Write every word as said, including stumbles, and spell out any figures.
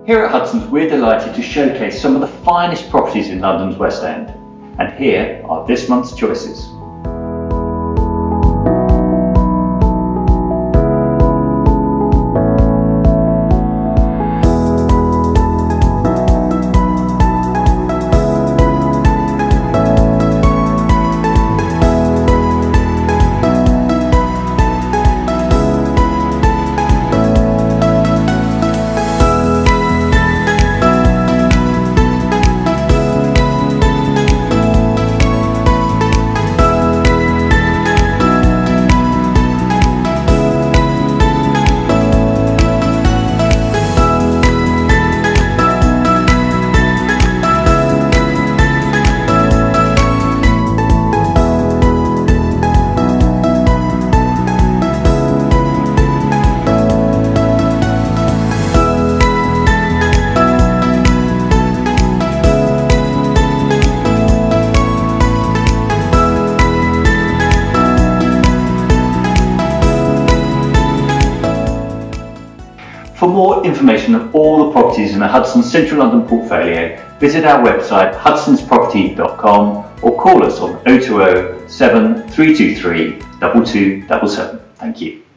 Here at Hudsons, we're delighted to showcase some of the finest properties in London's West End. And here are this month's choices. For more information on all the properties in the Hudson's Central London portfolio, visit our website hudsons property dot com or call us on oh two oh, seven three two three, two two seven seven. Thank you.